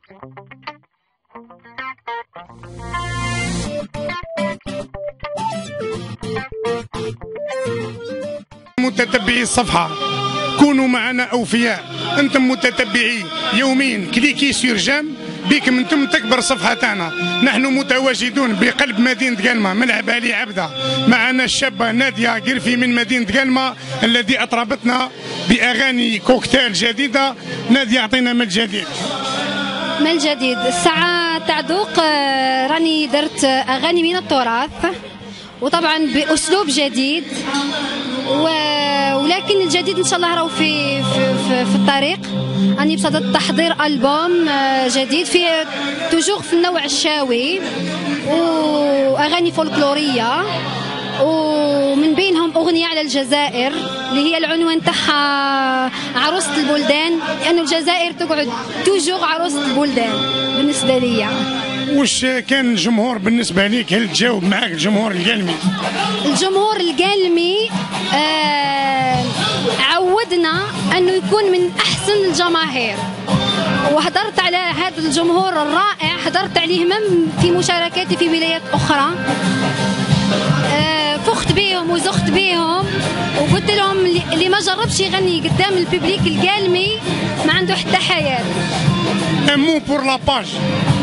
متتبعي الصفحة كونوا معنا أوفياء، أنتم متتبعي يومين كليكي سير جام بكم أنتم تكبر صفحة تاعنا. نحن متواجدون بقلب مدينة قلمة ملعب علي عبده، معنا الشابة نادية قرفي من مدينة قلمة الذي أطربتنا بأغاني كوكتيل جديدة. نادية أعطينا ما الجديد. ما الجديد الساعة تاع دوق راني درت أغاني من التراث، وطبعا بأسلوب جديد، ولكن الجديد ان شاء الله راهو في الطريق. راني بصدد تحضير ألبوم جديد فيه توجور في النوع الشاوي واغاني فولكلوريه، ومن بينهم اغنيه على الجزائر اللي هي العنوان تاعها عروسة البلدان، لأن الجزائر تقعد توجور عروسة البلدان بالنسبه ليا. واش كان الجمهور بالنسبه ليك؟ هل تجاوب معك الجمهور القلمي؟ الجمهور القلمي عودنا انه يكون من احسن الجماهير، وهدرت على هذا الجمهور الرائع، هدرت عليه من في مشاركاتي في ولايات اخرى، فخت بيهم وزخت بيهم، وقلت لهم اللي ما جربش يغني قدام الببليك القالمي ما عنده حتى حياه. Un mot pour la page.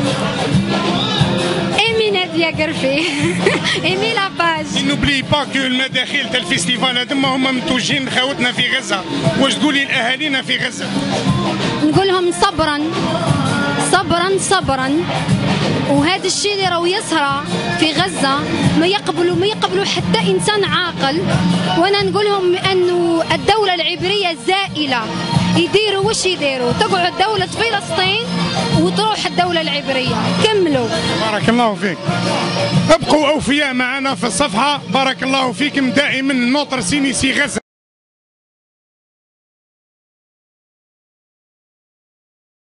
ايمي نادية قرفي ايمي لا باج. نوبلي با كو المداخيل تاع الفيستيفال هذوما هما متوجهين لخوتنا في غزه، واش تقولي لاهالينا في غزه؟ نقول لهم صبرا صبرا صبرا، وهذا الشيء اللي راهو يصرى في غزه ما يقبلوا حتى انسان عاقل. وانا نقول لهم انه الدوله العبريه زائله، يديروا واش يديروا، تقعد دولة فلسطين وتروح الدولة العبرية. كملوا. بارك الله فيك. ابقوا أوفياء معنا في الصفحة. بارك الله فيكم دائما. نوتر سينيسي غزة.